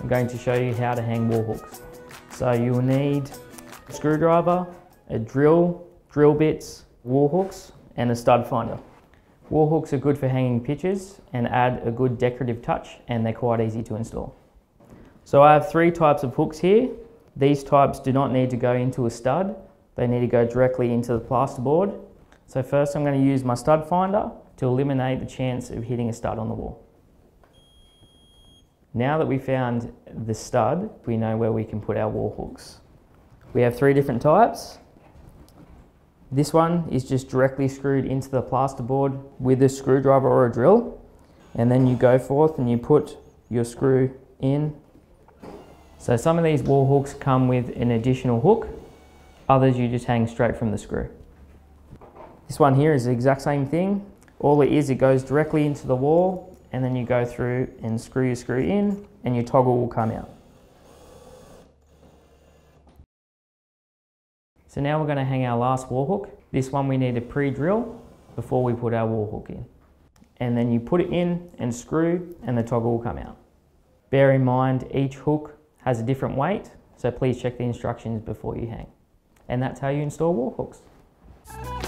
I'm going to show you how to hang wall hooks. So you will need a screwdriver, a drill bits, wall hooks, and a stud finder. Wall hooks are good for hanging pictures and add a good decorative touch, and they're quite easy to install. So I have 3 types of hooks here. These types do not need to go into a stud. They need to go directly into the plasterboard. So first I'm going to use my stud finder to eliminate the chance of hitting a stud on the wall. Now that we found the stud, we know where we can put our wall hooks. We have 3 different types. This one is just directly screwed into the plasterboard with a screwdriver or a drill. And then you go forth and you put your screw in. So some of these wall hooks come with an additional hook. Others you just hang straight from the screw. This one here is the exact same thing. All it is, it goes directly into the wall, and then you go through and screw your screw in, and your toggle will come out. So now we're going to hang our last wall hook. This one we need to pre-drill before we put our wall hook in. And then you put it in and screw, and the toggle will come out. Bear in mind each hook has a different weight, so please check the instructions before you hang. And that's how you install wall hooks.